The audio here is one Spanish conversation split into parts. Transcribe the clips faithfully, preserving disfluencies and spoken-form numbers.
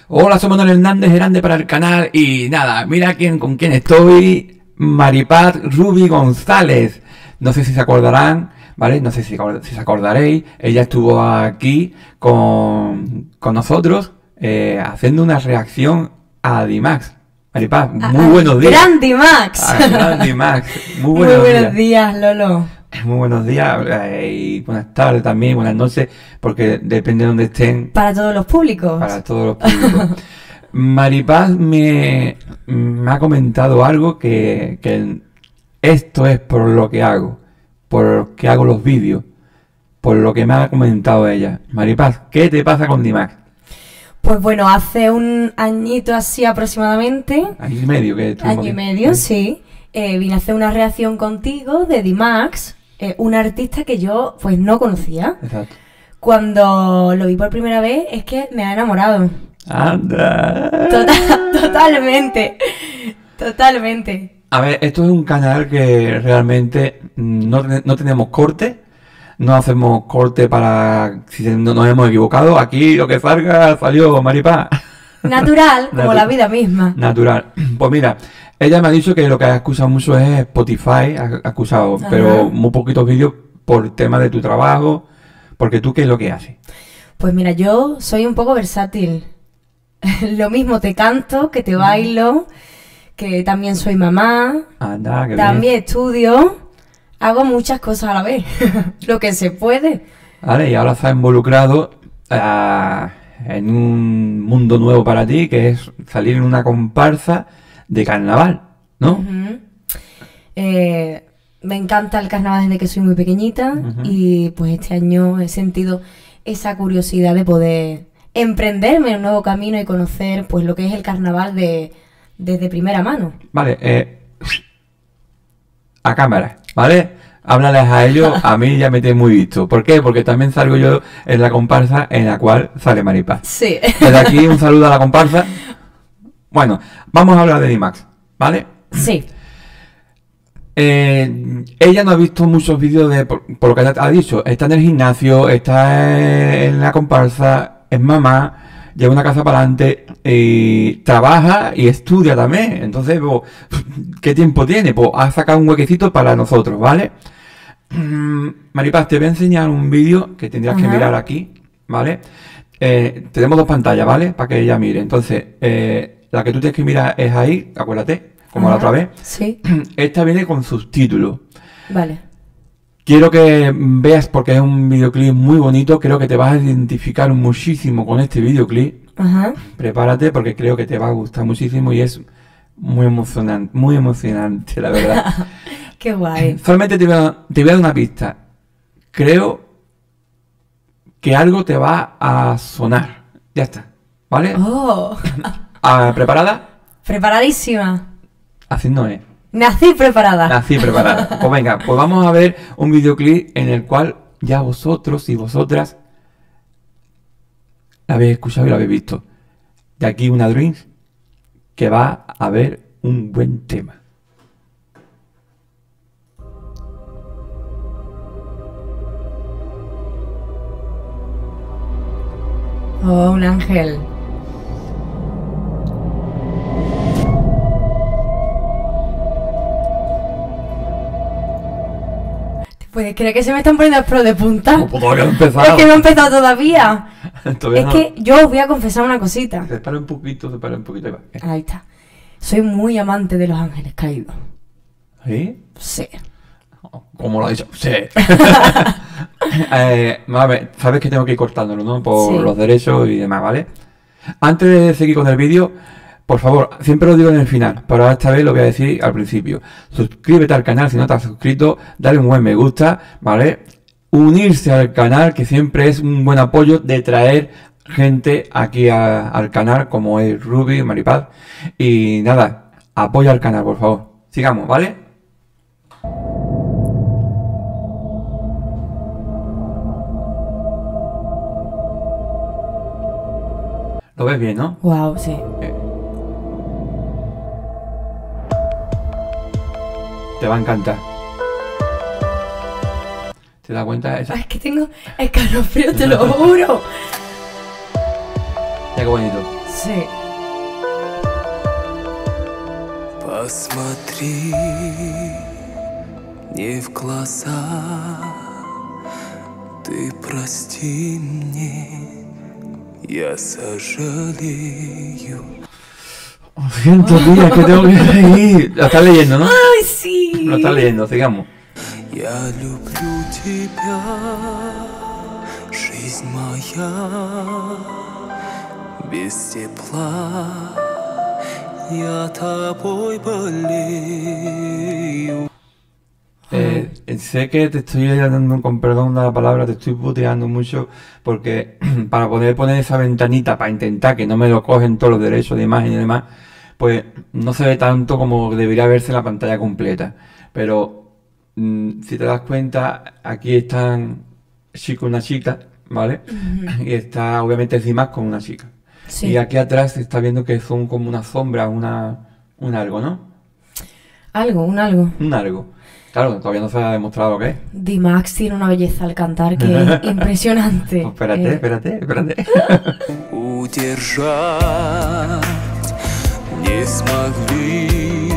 Hola, soy Manuel Hernández, grande para el canal. Y nada, mira quién, con quién estoy. Maripaz Ruby González. No sé si se acordarán, ¿vale? No sé si, si se acordaréis. Ella estuvo aquí con, con nosotros eh, haciendo una reacción a D-Max. Maripaz, muy ah, buenos días. Gran D-Max. Ah, gran D-Max. Muy buenos, muy buenos días. días, Lolo. Muy buenos días eh, y buenas tardes también, buenas noches, porque depende de donde estén. Para todos los públicos. Para todos los públicos. Maripaz me, me ha comentado algo que, que esto es por lo que hago, por lo que hago los vídeos, por lo que me ha comentado ella. Maripaz, ¿qué te pasa con D-Max? Pues bueno, hace un añito así aproximadamente. Año y medio que Año y medio, sí. Eh, vine a hacer una reacción contigo de D-Max. Eh, un artista que yo pues no conocía. Exacto. Cuando lo vi por primera vez es que me ha enamorado. ¡Anda! Total, totalmente. Totalmente. A ver, esto es un canal que realmente no, no tenemos corte. No hacemos corte para si no nos hemos equivocado. Aquí lo que salga salió, Maripaz. Natural, como Natural. la vida misma. Natural. Pues mira, ella me ha dicho que lo que ha escuchado mucho es Spotify, ha ha escuchado, Ajá. pero muy poquitos vídeos por tema de tu trabajo, porque tú, ¿qué es lo que haces? Pues mira, yo soy un poco versátil. Lo mismo te canto, que te bailo, que también soy mamá, Anda, que también estudio, hago muchas cosas a la vez, lo que se puede. Vale, y ahora estás involucrado ah, en un mundo nuevo para ti, que es salir en una comparsa de carnaval, ¿no? Ujú. Eh, me encanta el carnaval desde que soy muy pequeñita. Ujú. Y pues este año he sentido esa curiosidad de poder emprenderme en un nuevo camino y conocer pues lo que es el carnaval de, desde primera mano. Vale, eh, a cámara, ¿vale? Háblales a ellos, a mí ya me tiene muy visto. ¿Por qué? Porque también salgo yo en la comparsa en la cual sale Maripaz. Sí. Desde aquí un saludo a la comparsa. Bueno, vamos a hablar de D-Max, ¿vale? Sí. Eh, ella no ha visto muchos vídeos de, por, por lo que ha dicho, está en el gimnasio, está en la comparsa, es mamá, lleva una casa para adelante, y trabaja y estudia también. Entonces, pues, ¿qué tiempo tiene? Pues ha sacado un huequecito para nosotros, ¿vale? Maripaz, te voy a enseñar un vídeo que tendrías que Ajá. mirar aquí, ¿vale? Eh, tenemos dos pantallas, ¿vale? Para que ella mire. Entonces, eh, la que tú tienes que mirar es ahí, acuérdate, como la Ajá. otra vez. Sí. Esta viene con subtítulos. Vale. Quiero que veas, porque es un videoclip muy bonito, creo que te vas a identificar muchísimo con este videoclip. Ajá. Prepárate porque creo que te va a gustar muchísimo y es muy emocionante, muy emocionante, la verdad. Qué guay. Solamente te voy, a, te voy a dar una pista. Creo que algo te va a sonar. Ya está, ¿vale? Oh. Ah, ¿preparada? Preparadísima. Así no es. Nací preparada. Así preparada. Pues venga, pues vamos a ver un videoclip en el cual ya vosotros y vosotras la habéis escuchado y la habéis visto. De aquí una Dreams que va a ver un buen tema. Oh, un ángel. ¿Te puedes creer que se me están poniendo los pelos de punta? No, pues todavía no he empezado. Es que no he empezado todavía. Todavía Es no. que yo os voy a confesar una cosita. Se para un poquito, se para un poquito. Ahí va. Ahí está. Soy muy amante de los ángeles caídos. ¿Sí? Sí. Como lo ha dicho. Sí. eh, a ver, sabes que tengo que ir cortándolo, ¿no? Por Sí. los derechos y demás, ¿vale? Antes de seguir con el vídeo, por favor, siempre lo digo en el final, pero esta vez lo voy a decir al principio. Suscríbete al canal si no te has suscrito, dale un buen me gusta, ¿vale? Unirse al canal, que siempre es un buen apoyo de traer gente aquí a- al canal, como es Ruby, Maripaz. Y nada, apoya al canal, por favor. Sigamos, ¿vale? Lo ves bien, ¿no? Wow, sí. Eh. Te va a encantar. ¿Te das cuenta? Esa- Ay, es que tengo escalofrío, te lo juro. qué bonito. Sí. Посмотри мне в глаза, ты прости мне, я сожалею. Lo siento, tía, que tengo que ir. Lo estás leyendo, ¿no? ¡Ay, sí! Lo estás leyendo, sigamos. Я люблю тебя, жизнь моя, без тепла я тобой болею. Eh, sé que te estoy dando, con perdón de la palabra, te estoy puteando mucho porque para poder poner esa ventanita, para intentar que no me lo cogen todos los derechos de imagen y demás, pues no se ve tanto como debería verse en la pantalla completa. Pero mm, si te das cuenta, aquí están chico y una chica, ¿vale? Ujú. Y está obviamente Dimas con una chica. Sí. Y aquí atrás se está viendo que son como una sombra, una, un algo, ¿no? Algo, un algo. Un algo. Claro, todavía no se ha demostrado lo que es. Dimax tiene una belleza al cantar que es impresionante. Pues espérate, Eh, espérate, espérate. Удержать не смогли,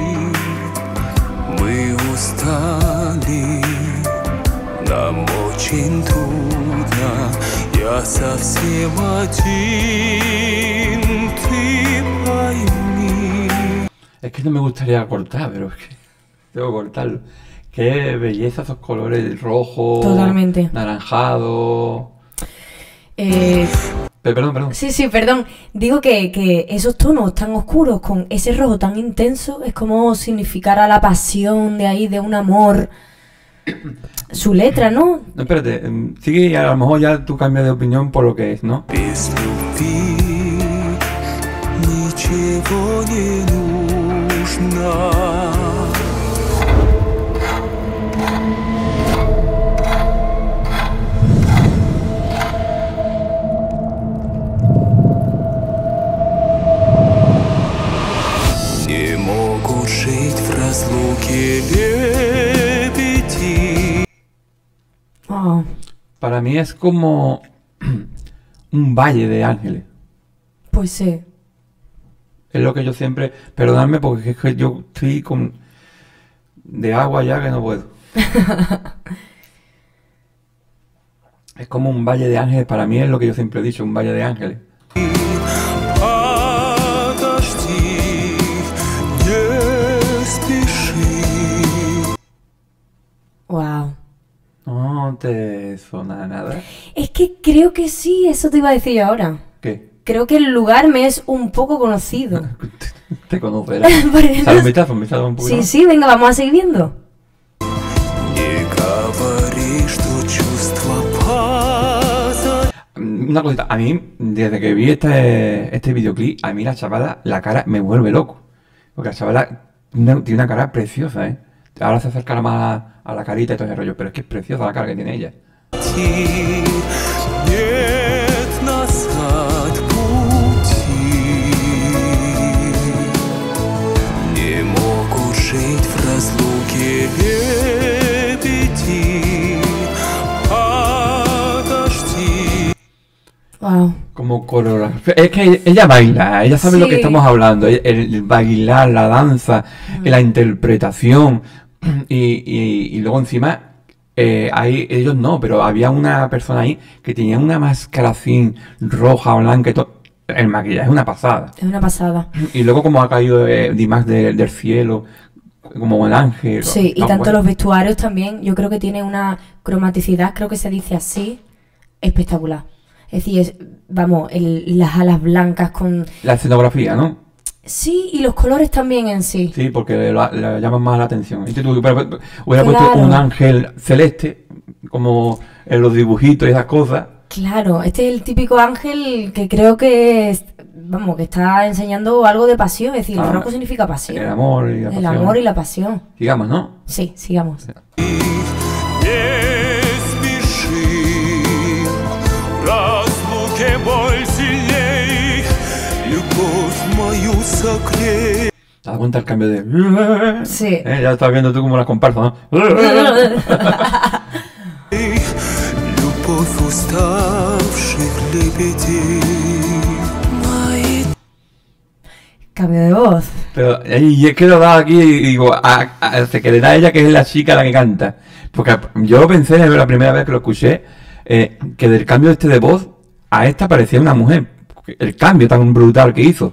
мы устали, нам очень трудно, я совсем один, ты пойми. Es que no me gustaría cortar, pero es que tengo que cortarlo. Qué belleza esos colores rojo, Totalmente. naranjado. eh, Pe- Perdón, perdón. sí, sí, perdón. Digo que, que esos tonos tan oscuros con ese rojo tan intenso es como significara la pasión de ahí, de un amor. Su letra, ¿no? No, espérate, em, sigue y a lo mejor ya tú cambias de opinión por lo que es, ¿no? Без любви ничего не нужно. Не могут жить в разлуке лебеди. Oh, Para mí es como un valle de ángeles. pues sí. Es lo que yo siempre... Perdonadme porque es que yo estoy con... de agua ya que no puedo. Es como un valle de ángeles. Para mí es lo que yo siempre he dicho, un valle de ángeles. Подожди, не спеши. Wow. No te suena nada. Es que creo que sí, eso te iba a decir yo ahora. ¿Qué? Creo que el lugar me es un poco conocido. Te conocerás. Porque Sale no- un vistazo, un vistazo un poquito Sí, más. sí, venga, vamos a seguir viendo. Не говори, что чувства позади. Una cosita, a mí, desde que vi este, este videoclip, a mí la chavala, la cara me vuelve loco. Porque la chavala una- tiene una cara preciosa, ¿eh? Ahora se acerca más a, a la carita y todo ese rollo, pero es que es preciosa la cara que tiene ella. Нет назад пути. Не могут жить в разлуке лебеди. Подожди. Wow. Como coreografía. Es que ella baila, ella sabe lo que Sí. estamos hablando. El, el bailar, la danza, la interpretación. Y, y- y luego encima, eh, ahí, ellos no, pero había una persona ahí que tenía una máscara así, roja, blanca y todo. El maquillaje es una pasada. Es una pasada. Y luego como ha caído eh, Dimas de- del cielo, como el ángel. Sí, y Ah, tanto bueno. los vestuarios también, yo creo que tiene una cromaticidad, creo que se dice así, espectacular. Es decir, es, vamos, el- las alas blancas con... La escenografía, ¿no? Sí, y los colores también en sí. Sí, porque le, lo- le llaman más la atención. Y si tú hubiera, hubiera Claro. puesto un ángel celeste, como en los dibujitos y esas cosas. Claro, este es el típico ángel que creo que, es- vamos, que está enseñando algo de pasión, es decir, Ah, el rojo significa pasión. El amor y la El pasión. amor y la pasión. Sigamos, ¿no? Sí, sigamos. Не спеши, в разлуке боль сильней, любовь мою согрей. ¿Te das cuenta el cambio de...? Sí. Eh, ya estás viendo tú como las comparsas, ¿no? Любовь уставших лебедей. Cambio de voz. Pero y es que lo he dado aquí y digo, a, a, se quedará ella que es la chica la que canta. Porque yo pensé la primera vez que lo escuché, eh, que del cambio este de voz a esta parecía una mujer. El cambio tan brutal que hizo.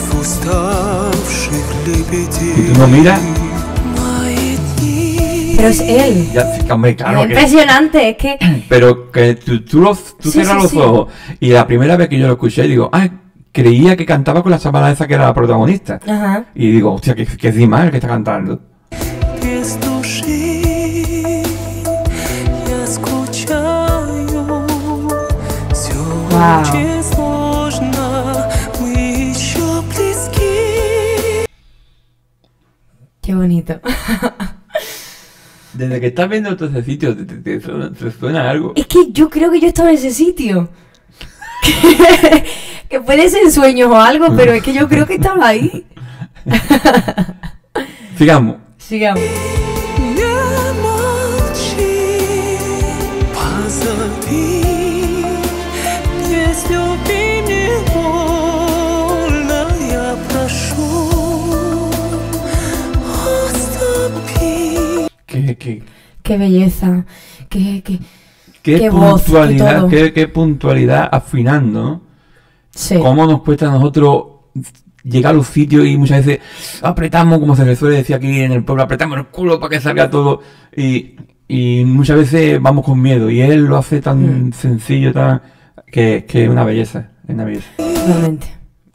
Y tú no miras. Pero es él. Ya, hombre, claro es que- impresionante, es que... Pero que tú, tú, los- tú Sí, cierras sí, los sí. ojos y la primera vez que yo lo escuché digo, ay, creía que cantaba con la chavala esa que era la protagonista. Ajá. Y digo, hostia, que, que es Dimar el que está cantando. Без души я скучаю. Все Вау. очень сложно, мы еще близки. Qué bonito. Desde que estás viendo todo ese sitio, te, te- te suena, te suena algo. Es que yo creo que yo estaba en ese sitio. Que puede ser sueños o algo, pero es que yo creo que estaba ahí. Sigamos. Sigamos. Не молчи, позови, без любви мне больно, я прошу, отступи. Qué, qué, Qué belleza. Qué, qué... qué Qué voz, qué puntualidad, todo. qué, qué puntualidad afinando, ¿no? Sí. Cómo nos cuesta a nosotros llegar a los sitios y muchas veces apretamos, como se le suele decir aquí en el pueblo, apretamos el culo para que salga todo y, y muchas veces vamos con miedo y él lo hace tan Mm. sencillo, tan que, que es una belleza, es una belleza. Realmente.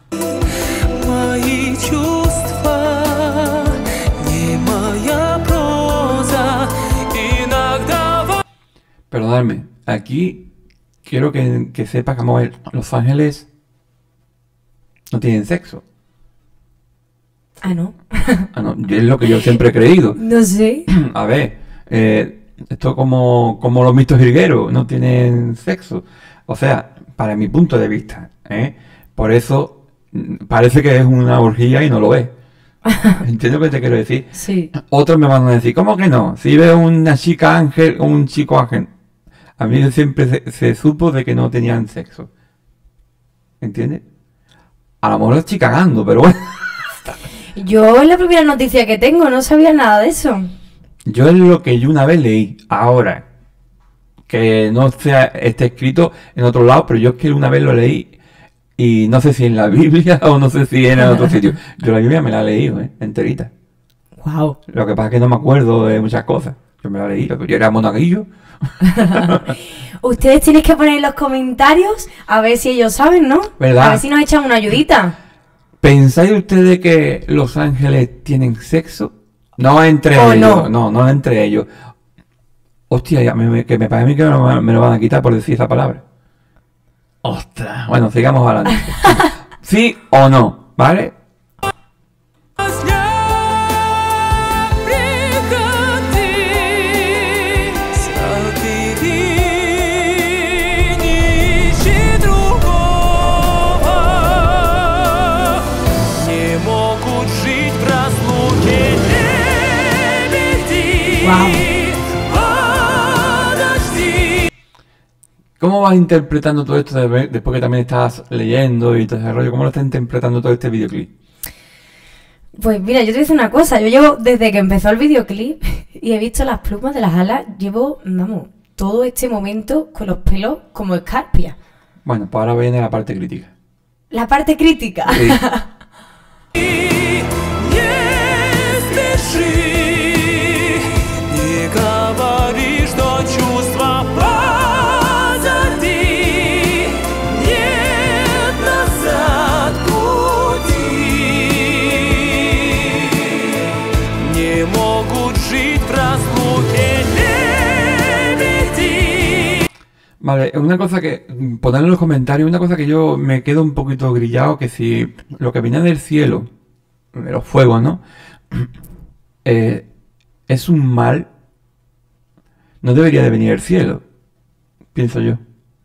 Мои чувства, не моя проза, иногда во- Perdonadme, aquí quiero que, que sepas que vamos a ver, los ángeles no tienen sexo. Ah, no. Ah, no, es lo que yo siempre he creído. No sé. A ver, eh, esto como, como los mitos jilgueros, no tienen sexo. O sea, para mi punto de vista, ¿eh? Por eso mm, parece que es una orgía y no lo es. ¿Entiendes lo que te quiero decir? Sí. Otros me van a decir, ¿cómo que no? Si veo una chica ángel o un chico ángel. A mí siempre se, se supo de que no tenían sexo. ¿Entiendes? A lo mejor lo estoy cagando, pero bueno. Yo es la primera noticia que tengo, no sabía nada de eso. Yo es lo que yo una vez leí. Ahora, que no sea, esté escrito en otro lado, pero yo es que una vez lo leí y no sé si en la Biblia o no sé si en otro sitio. Yo la Biblia me la he leído, ¿eh? Enterita. Wow. Lo que pasa es que no me acuerdo de muchas cosas. Yo me la leí, pero yo era monaguillo. Ustedes tienen que poner en los comentarios a ver si ellos saben, ¿no? ¿Verdad? A ver si nos echan una ayudita. ¿Pensáis ustedes que los ángeles tienen sexo? No entre ¿O ellos, no? no, no entre ellos. Hostia, ya me, me- que me parece a mí que me lo, me lo van a quitar por decir esa palabra. Ostras. Bueno, sigamos adelante. ¿Sí o no? ¿Vale? приходи, забери, не ищи другого. Не могут жить в разлуке лебеди. Вау. Подожди. ¿Cómo vas interpretando todo esto de- después que también estás leyendo y todo ese rollo? ¿Cómo lo estás interpretando todo este videoclip? Pues mira, yo te voy a decir una cosa. Yo llevo, desde que empezó el videoclip y he visto las plumas de las alas, llevo, vamos, todo este momento con los pelos como escarpia. Bueno, pues ahora viene la parte crítica. La parte crítica. Sí. Не спеши, не говори, что чувства позади. Нет назад пути. Не могут жить в разлуке лебеди. Vale, una cosa que, poner en los comentarios, una cosa que yo me quedo un poquito grillado, que si lo que viene del cielo, de los fuegos, ¿no? Eh, es un mal, no debería de venir del cielo, pienso yo.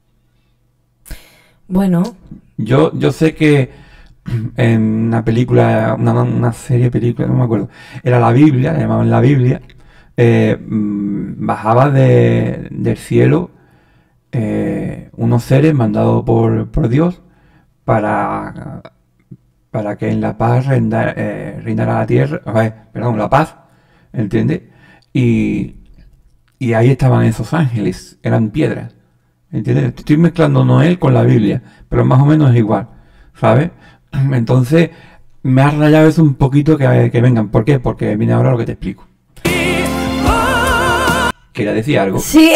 Bueno, Yo, yo sé que en una película, una, una serie de películas, no me acuerdo, era la Biblia, la llamaban la Biblia, eh, mm, bajaba de, del cielo eh, unos seres mandados por, por Dios para para que en la paz reinara, eh, reinara la tierra, a ver, perdón, la paz, ¿entiendes? Y, y ahí estaban esos ángeles, eran piedras, ¿entiendes? Estoy mezclando Noel con la Biblia, pero más o menos es igual, ¿sabes? Entonces, me ha rayado eso un poquito que, que vengan. ¿Por qué? Porque viene ahora lo que te explico. ¿Quería decir algo? Sí.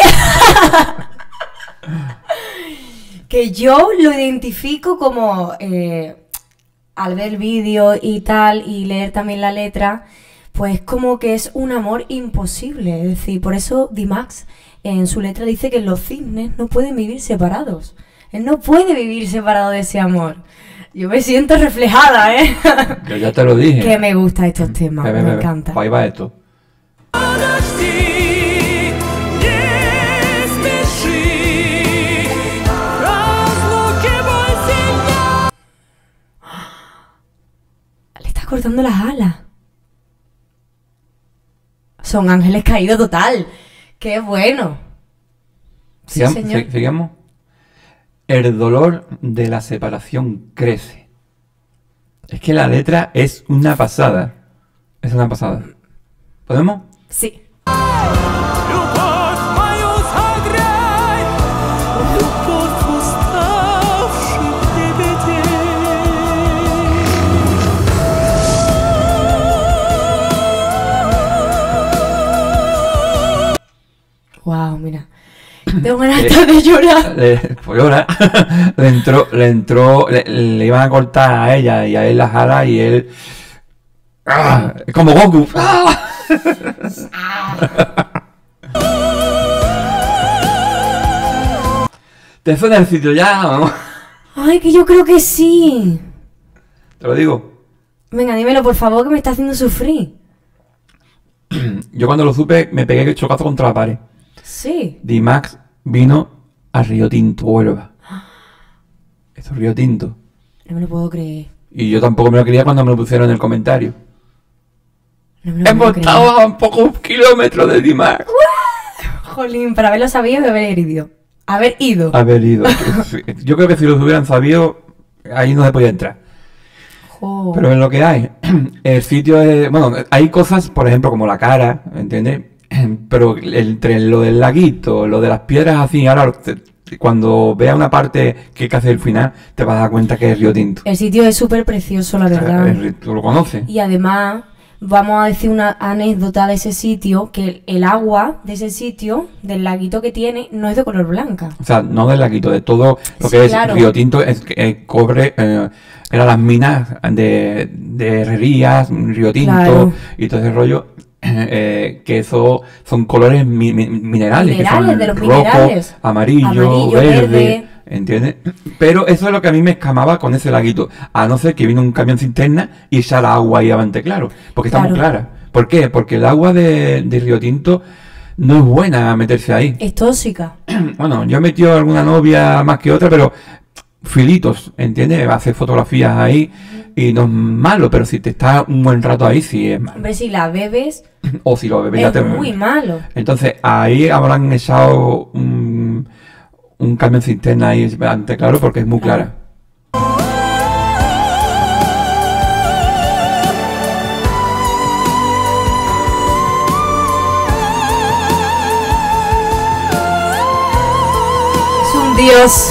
Que yo lo identifico como, eh, al ver el vídeo y tal, y leer también la letra, pues como que es un amor imposible. Es decir, por eso D-Max en su letra dice que los cisnes no pueden vivir separados. Él no puede vivir separado de ese amor. Yo me siento reflejada, ¿eh? Yo ya te lo dije. Que me gustan estos temas, Ve, ve, me ve, encanta. Ahí va esto. Le está cortando las alas. Son ángeles caídos total. ¡Qué bueno! Sí, Sigam- señor. si- Sigamos. El dolor de la separación crece. Es que la letra es una pasada. Es una pasada. ¿Podemos? Sí. Любовь мою согрей, любовь уставших лебедей. Wow, mira. Tengo ganas hasta de llorar. Le, pues ahora le entró, le entró, le, le iban a cortar a ella y a él las alas y él. ¡Ah! Es como Goku. ¡Ah! ¿Te suena el sitio ya? Vamos. Ay, que yo creo que sí. Te lo digo. Venga, dímelo por favor, que me está haciendo sufrir. Yo cuando lo supe me pegué el chocazo contra la pared. Sí. D-Max vino a Río Tinto, Huelva. Esto es Río Tinto. No me lo puedo creer. Y yo tampoco me lo quería cuando me lo pusieron en el comentario. No me lo Hemos puedo creer. estado a un poco kilómetros de D-Max. Jolín, para haberlo sabido y haber ido. Haber ido. Haber ido. Yo creo que si los hubieran sabido, ahí no se podía entrar. Jo. Pero es lo que hay. El sitio es... Bueno, hay cosas, por ejemplo, como la cara, ¿entiendes? Pero entre lo del laguito, lo de las piedras así, ahora te- cuando veas una parte que hace el final, te vas a dar cuenta que es Río Tinto. El sitio es súper precioso, la O sea, verdad. es- tú lo conoces. Y además, vamos a decir una anécdota de ese sitio, que el, el agua de ese sitio, del laguito que tiene, no es de color blanca. O sea, no del laguito, de todo lo Sí, que es claro. Río Tinto, es eh, cobre, eh, eran las minas de, de herrerías, Río Tinto Claro. y todo ese rollo, eh, que eso son colores mi- mi- minerales, que Minerales, son de los rojo, minerales. amarillo, Amarillo, verde, verde. ¿entiendes? Pero eso es lo que a mí me escamaba con ese laguito, a no ser que vino un camión cisterna y echara agua ahí avante claro, porque está muy Claro. clara. ¿Por qué? Porque el agua de, de Río Tinto no es buena meterse ahí. Es tóxica. Bueno, yo he metido alguna novia más que otra, pero filitos, ¿entiendes? Hacer fotografías ahí y no es malo, pero si te estás un buen rato ahí, sí es malo. Hombre, si la bebes, O si lo bebes ya es te... muy malo. Entonces, ahí habrán echado un, un camión cisterna ahí bastante claro porque es muy clara. Es un dios.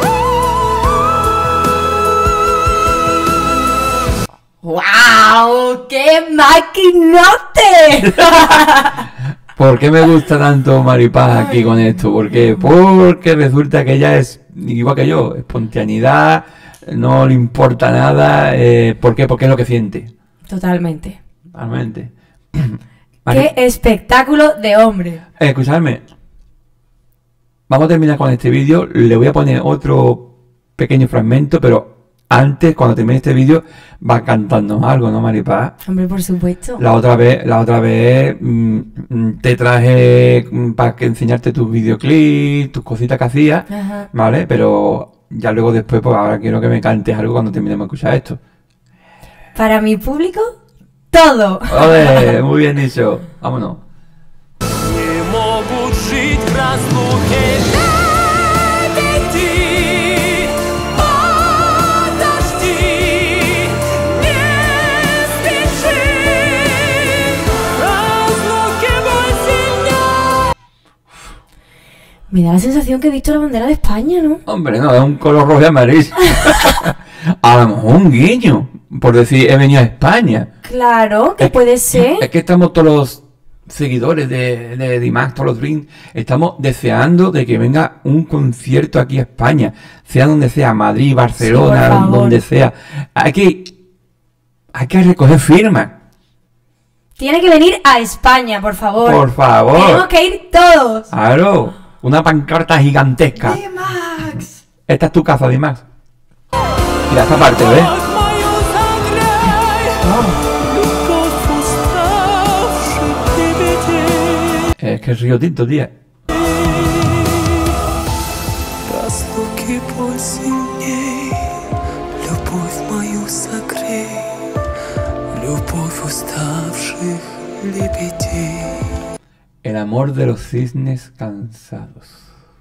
¡Wow! ¡Qué maquinote! ¿Por qué me gusta tanto Maripaz aquí con esto? ¿Por qué? Porque resulta que ella es igual que yo, espontaneidad, no le importa nada. Eh, ¿Por qué? Porque es lo que siente. Totalmente. Realmente. ¡Qué espectáculo de hombre! Eh, escuchadme. Vamos a terminar con este vídeo. Le voy a poner otro pequeño fragmento, pero antes, cuando termine este vídeo, va a cantarnos algo, ¿no, Maripaz? Hombre, por supuesto. La otra vez, la otra vez mm, mm, te traje mm, para que enseñarte tus videoclips, tus cositas que hacías, Ajá. ¿vale? Pero ya luego después, pues ahora quiero que me cantes algo cuando terminemos de escuchar esto. Para mi público, todo. ¡Ole! Muy bien dicho. Vámonos. Не могут жить в разлуке лебеди. Подожди, Me da la sensación que he visto la bandera de España, ¿no? Hombre, no, es un color rojo y amarillo. A lo mejor un guiño, por decir, he venido a España. Claro, que Es- puede ser. Es que estamos todos los seguidores de, de Dimax, todos los Dreams, estamos deseando de que venga un concierto aquí a España, sea donde sea, Madrid, Barcelona, favor. donde sea. Hay que, hay que recoger firmas, Tiene que venir a España, por favor. por favor. Tenemos que ir todos. Claro, una pancarta gigantesca. Max. Esta es tu casa, Dimax. Mira esta parte, ¿ves? Любовь мою согрей, любовь уставших лебедей. Es que es Río Tinto, tía. Разлуки боль сильней, любовь мою согрей, любовь уставших лебедей. El amor de los cisnes cansados.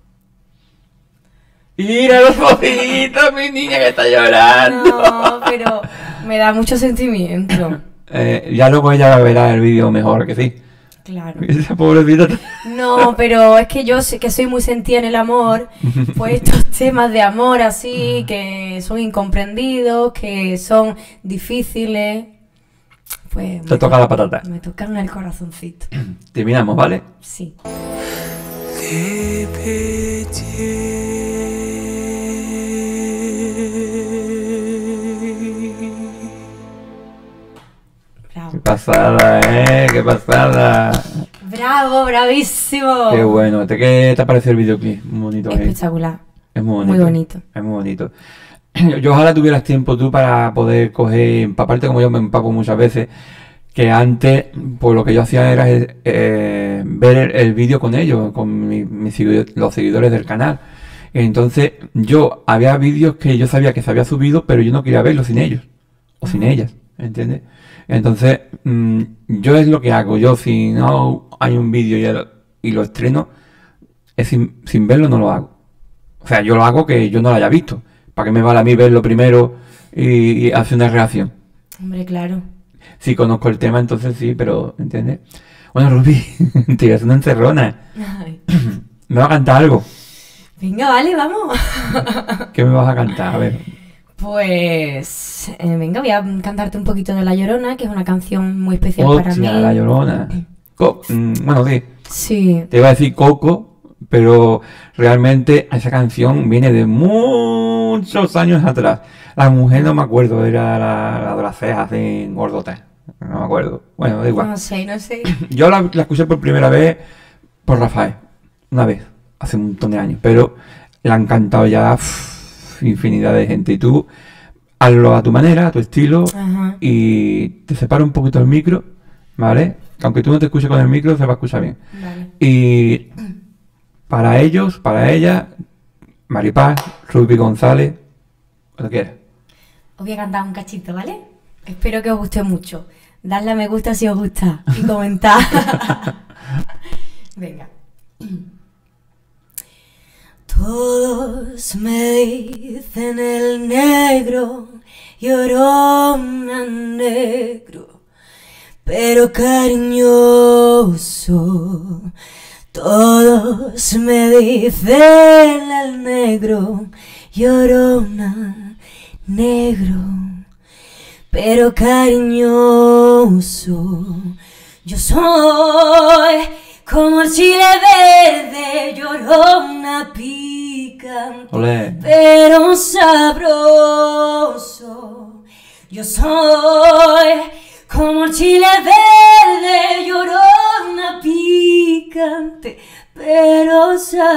Mira los ojitos, mi niña que está llorando. No, pero me da mucho sentimiento. Eh, ya luego ella verá el vídeo mejor, que sí. Claro. Esa pobrecita. No, pero es que yo sé que soy muy sentida en el amor, pues estos temas de amor así, que son incomprendidos, que son difíciles, pues Te me, toca la patata. me tocan el corazoncito. Terminamos, ¿vale? Sí. Bravo. Qué pasada, eh, qué pasada. Bravo, bravísimo. Qué bueno. ¿Te, ¿Qué te parece el videoclip? Muy bonito, eh. Espectacular. Es muy bonito. Muy bonito. Es muy bonito. Yo ojalá tuvieras tiempo tú para poder coger, empaparte como yo me empapo muchas veces, que antes, pues lo que yo hacía era eh, ver el, el vídeo con ellos, con mi- mis seguido- los seguidores del canal. Entonces, yo había vídeos que yo sabía que se había subido, pero yo no quería verlos sin ellos, o sin ellas, ¿entiendes? Entonces, mm, yo es lo que hago. Yo, si no hay un vídeo y, el- y lo estreno, es sin, sin verlo no lo hago. O sea, yo lo hago que yo no lo haya visto. ¿Para qué me vale a mí verlo primero y, y hacer una reacción? Hombre, claro. Si conozco el tema, entonces sí, pero, ¿entiendes? Bueno, Rubí, te voy a hacer una encerrona. Ay. ¿Me vas a cantar algo? Venga, vale, vamos. ¿Qué me vas a cantar? A ver. Pues, eh, venga, voy a cantarte un poquito de La Llorona, que es una canción muy especial para mí. Hostia, La Llorona. Co- mm, bueno, sí, Sí, te iba a decir Coco, pero realmente esa canción viene de muchos años atrás. La mujer no me acuerdo, era la, la de las cejas así gordotas. No me acuerdo. Bueno, da igual. no sé, no sé. Yo la, la escuché por primera vez por Rafael, una vez, hace un montón de años, pero la han cantado ya uff, infinidad de gente. Y tú, hazlo a tu manera, a tu estilo, Ajá. y te separa un poquito el micro, ¿vale? Aunque tú no te escuches con el micro, se va a escuchar bien. Vale. Y para ellos, para ella, Maripaz, Ruby González, cuando quieras. Os voy a cantar un cachito, ¿vale? Espero que os guste mucho. Dadle a me gusta si os gusta y comentad. Venga. Todos me dicen el negro, llorona negro, pero cariñoso. Todos me dicen el negro, llorona negro, pero cariñoso. Yo soy como el chile verde, llorona picante, Olé. pero sabroso. Yo soy como el chile verde, llorona picante, pero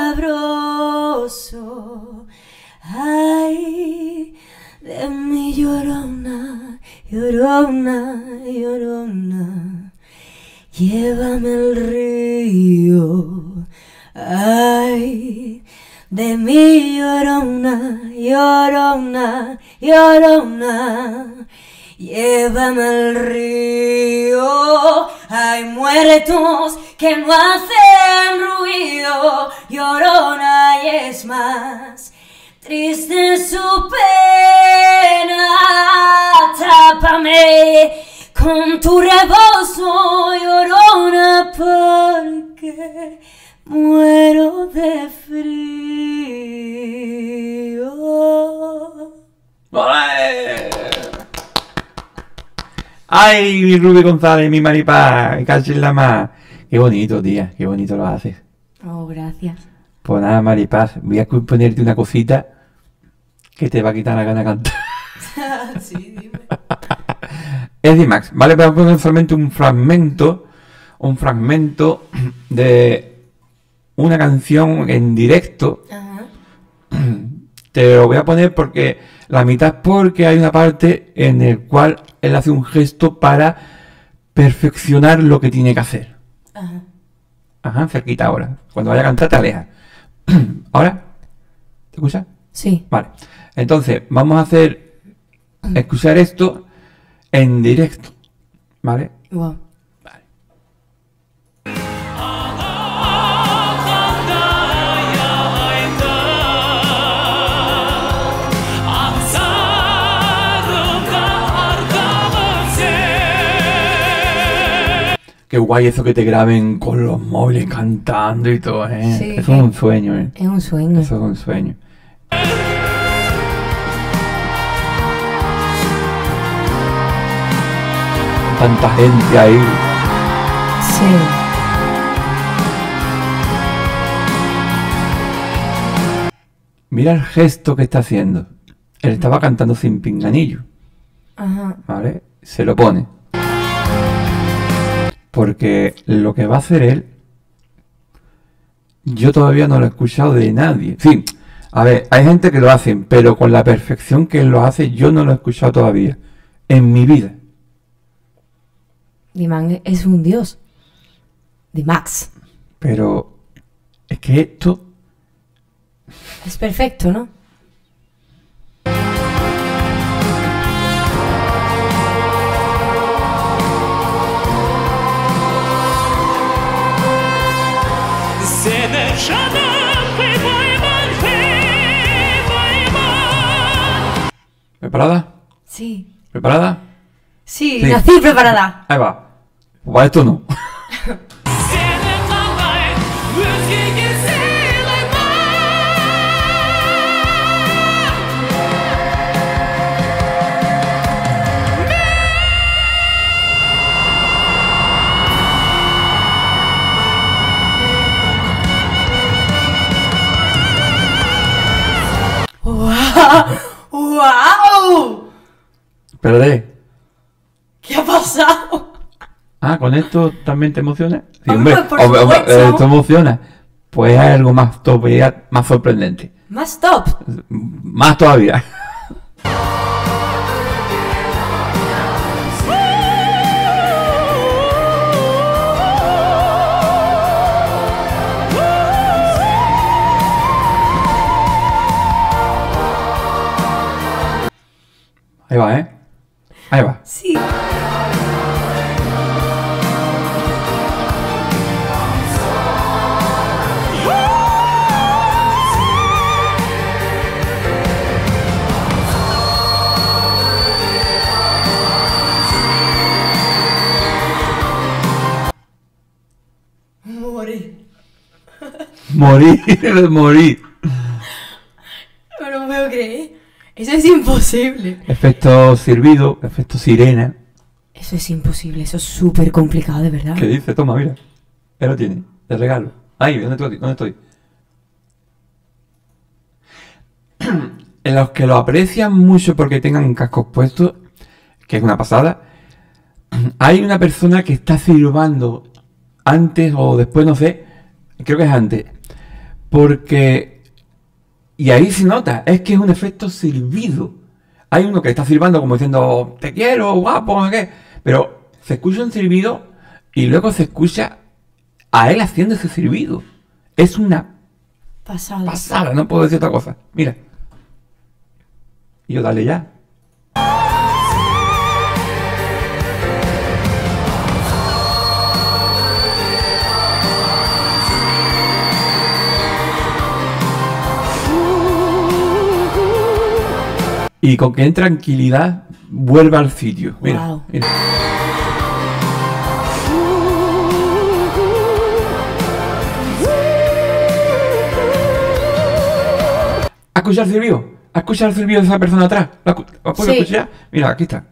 sabroso. Ay, de mi llorona, llorona, llorona, llévame al río. Ay, de mi llorona, llorona, llorona, llévame al río. Hay muertos que no hacen ruido, llorona, y es más triste su pena. Tápame con tu rebozo, llorona, porque muero de frío. ¡Olé! ¡Ay, mi Ruby González, mi Maripaz! ¡Casi la más! ¡Qué bonito, tía! ¡Qué bonito lo haces! Oh, gracias. Pues nada, Maripaz, voy a ponerte una cosita que te va a quitar la gana de cantar. Sí, dime. Es de Max, ¿vale? Voy a poner solamente un fragmento, un fragmento de una canción en directo. Ajá. Te lo voy a poner porque la mitad porque hay una parte en el cual él hace un gesto para perfeccionar lo que tiene que hacer. Ajá. Ajá, cerquita ahora. Cuando vaya a cantar te alejas. ¿Ahora? ¿Te escuchas? Sí. Vale. Entonces, vamos a hacer escuchar esto en directo. ¿Vale? Wow. Qué guay eso que te graben con los móviles cantando y todo, ¿eh? Sí, eso es un sueño, ¿eh? Es un sueño. Eso es un sueño. Tanta gente ahí. Sí. Mira el gesto que está haciendo. Él estaba cantando sin pinganillo, Ajá. ¿vale? Se lo pone. Porque lo que va a hacer él, yo todavía no lo he escuchado de nadie. Sí, a ver, hay gente que lo hace, pero con la perfección que él lo hace, yo no lo he escuchado todavía. En mi vida. Diman es un dios. De Max. Pero es que esto... Es perfecto, ¿no? ¿Preparada? Sí. ¿Preparada? Sí, Sí. nací preparada. Ahí va. Pues para esto no. ¡Wow! Espérate. ¿Qué ha pasado? Ah, ¿con esto también te emociona? Sí, Hombre, hombre, por hombre, hombre, supuesto. eh, te emociona. Pues hay algo más todavía más sorprendente. Más top. Más todavía. Ahí va, ¿eh? Ahí va. Sí. Morí. Morir, morir. No lo puedo creer. Eso es imposible. Efecto silbido, efecto sirena. Eso es imposible. Eso es súper complicado, de verdad. ¿Qué dice? Toma, mira. Él lo tiene. De regalo. Ahí, ¿dónde estoy? ¿Dónde estoy? En los que lo aprecian mucho porque tengan cascos puestos, que es una pasada, hay una persona que está silbando antes o después, no sé, creo que es antes, porque, y ahí se nota, es que es un efecto silbido. Hay uno que está silbando como diciendo, te quiero, guapo, no sé qué, pero se escucha un silbido y luego se escucha a él haciendo ese silbido. Es una Pasado. pasada, no puedo decir otra cosa. Mira. Y yo dale ya. Y con que en tranquilidad vuelva al sitio. Mira, Wow. mira. escuchado el silbido? ¿Has escuchado el silbido de esa persona atrás? ¿Lo has, ¿lo has podido Sí. escuchar? Mira, aquí está.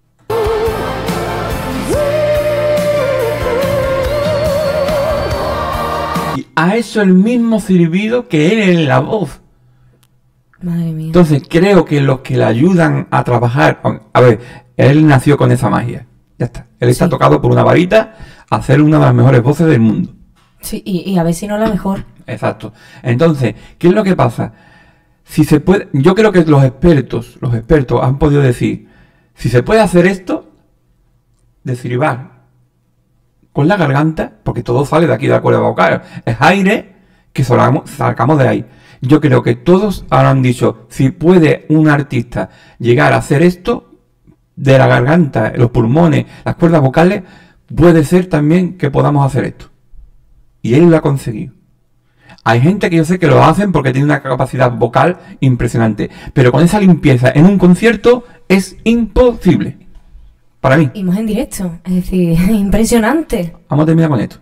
Y ha hecho el mismo silbido que él en la voz. Madre mía. Entonces creo que los que le ayudan a trabajar... A ver, él nació con esa magia. Ya está. Él está Sí. tocado por una varita a hacer una de las mejores voces del mundo. Sí, y, y a ver si no la mejor. Exacto. Entonces, ¿qué es lo que pasa? Si se puede... Yo creo que los expertos, los expertos han podido decir, si se puede hacer esto, de silbar con la garganta, porque todo sale de aquí de la cuerda vocal, es aire que sacamos, sacamos de ahí. Yo creo que todos habrán dicho, si puede un artista llegar a hacer esto, de la garganta, los pulmones, las cuerdas vocales, puede ser también que podamos hacer esto. Y él lo ha conseguido. Hay gente que yo sé que lo hacen porque tiene una capacidad vocal impresionante, pero con esa limpieza en un concierto es imposible. Para mí. Y más en directo. Es decir, impresionante. Vamos a terminar con esto.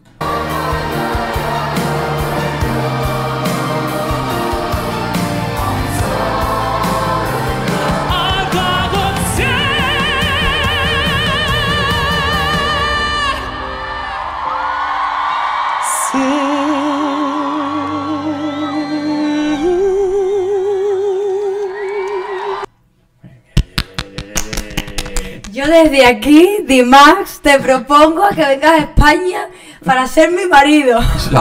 Yo desde aquí, Dimax, te propongo que vengas a España para ser mi marido.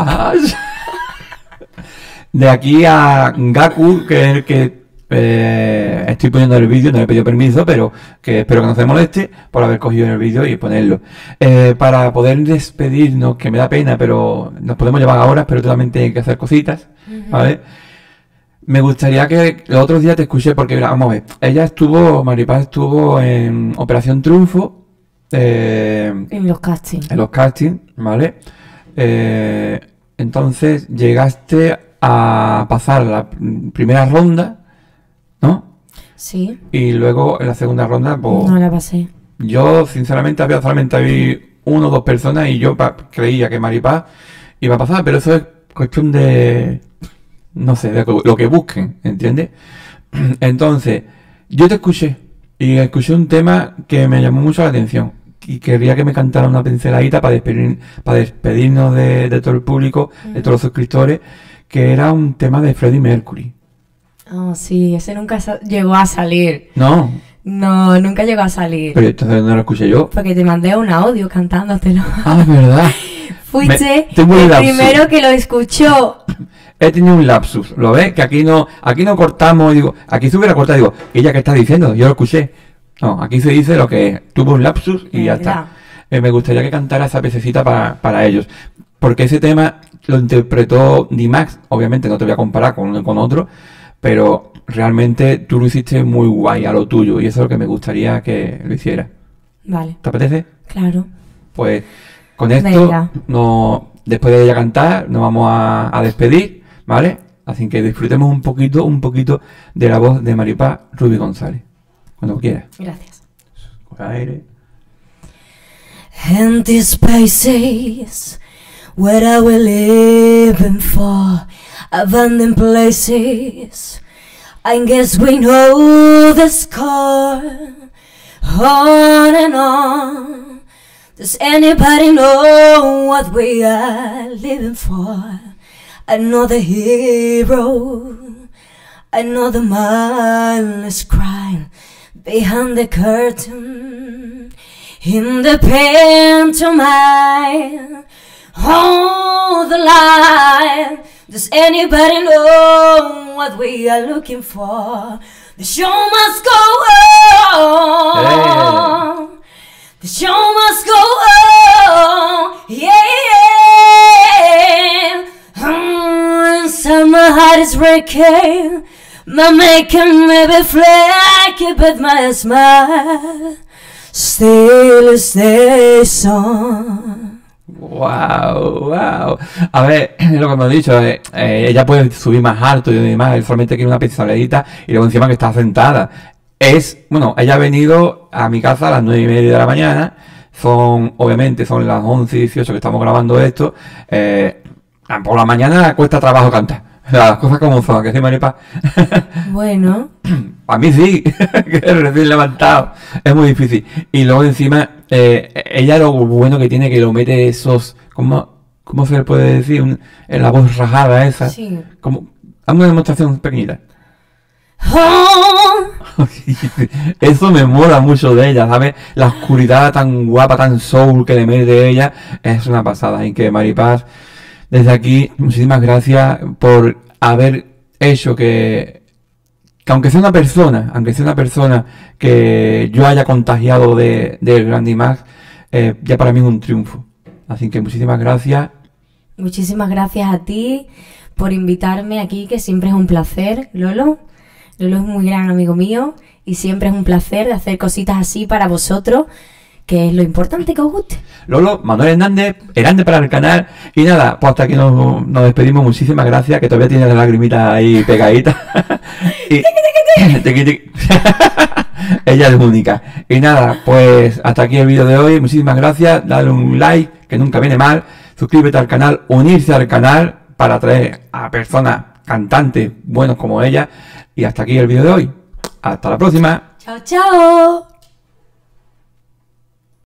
De aquí a Gaku, que es el que eh, estoy poniendo el vídeo, no le he pedido permiso, pero que espero que no se moleste por haber cogido el vídeo y ponerlo. Eh, para poder despedirnos, que me da pena, pero nos podemos llevar ahora, pero también hay que hacer cositas, ¿vale? Me gustaría que los otros días te escuché, porque mira, vamos a ver, ella estuvo, Maripaz estuvo en Operación Triunfo, eh, En los castings. en los castings, ¿vale? Eh, entonces llegaste a pasar la primera ronda, ¿no? Sí. Y luego en la segunda ronda, pues No la pasé. yo sinceramente había solamente vi uno o dos personas y yo pa- creía que Maripaz iba a pasar, pero eso es cuestión de, no sé, de lo que busquen, ¿entiendes? Entonces, yo te escuché y escuché un tema que me llamó mucho la atención y quería que me cantara una pinceladita para despedir, para despedirnos de, de todo el público, de todos los suscriptores, que era un tema de Freddie Mercury. Oh, sí, ese nunca sa- llegó a salir. No, No, nunca llegó a salir. pero entonces no lo escuché yo. Porque te mandé un audio cantándotelo. Ah, es verdad. Fuiste Me- tengo un el lapsus. primero que lo escuchó. He tenido un lapsus, ¿lo ves? Que aquí no, aquí no cortamos, digo, aquí se hubiera cortado, digo, ¿ella qué está diciendo? Yo lo escuché. No, aquí se dice lo que es. Tuvo un lapsus y ya ¿Verdad? está. Eh, me gustaría que cantara esa pececita para, para ellos. Porque ese tema lo interpretó Dimax, obviamente no te voy a comparar con, con otro, pero realmente tú lo hiciste muy guay a lo tuyo y eso es lo que me gustaría que lo hiciera. Vale, ¿Te apetece? claro. Pues con esto, Venga. no, después de ella cantar, nos vamos a, a despedir, ¿vale? Así que disfrutemos un poquito, un poquito de la voz de Maripaz Rubi González. Cuando quieras. Gracias. Coge aire. Empty spaces, what are we living for? Abandoned places, I guess we know the score. On and on, does anybody know what we are living for? Another hero, another mindless crime behind the curtain. In the pantomime, hold the line. Does anybody know what we are looking for? The show must go on. The show must go on. Yeah. Mm, so my heart is breaking. My making may be flaky, but my smile still stays on. Wow, wow. A ver, lo que hemos dicho, eh, eh, ella puede subir más alto y demás, él solamente quiere una pinceladita y luego encima que está sentada. Es, bueno, ella ha venido a mi casa a las nueve y media de la mañana, son, obviamente, son las once y dieciocho que estamos grabando esto, eh, por la mañana cuesta trabajo cantar, Las cosas como son, que sí, Maripa. Bueno, A mí sí, que recién levantado. Es muy difícil. Y luego encima, eh, ella lo bueno que tiene que lo mete esos, ¿cómo, cómo se le puede decir? Un- en la voz rajada esa. sí. Como, hazme una demostración pequeñita. ¡Oh! Eso me mola mucho de ella, ¿sabes? La oscuridad tan guapa, tan soul que le mete ella, es una pasada. Y que Maripaz, desde aquí, muchísimas gracias por haber hecho que, que aunque sea una persona, aunque sea una persona que yo haya contagiado de, del Grande Max, eh, ya para mí es un triunfo. Así que muchísimas gracias. Muchísimas gracias a ti por invitarme aquí, que siempre es un placer, Lolo. Lolo es un muy gran amigo mío y siempre es un placer de hacer cositas así para vosotros, que es lo importante que os guste. Lolo, Manuel Hernández, grande para el canal. Y nada, pues hasta aquí nos, nos despedimos. Muchísimas gracias, que todavía tiene la lagrimita ahí pegadita. Y- Tiqui, tiqui. Ella es única. Y nada, pues hasta aquí el vídeo de hoy. Muchísimas gracias. Dale un like, que nunca viene mal. Suscríbete al canal, unirse al canal para atraer a personas cantantes buenos como ella. Y hasta aquí el vídeo de hoy. Hasta la próxima. Chao, chao.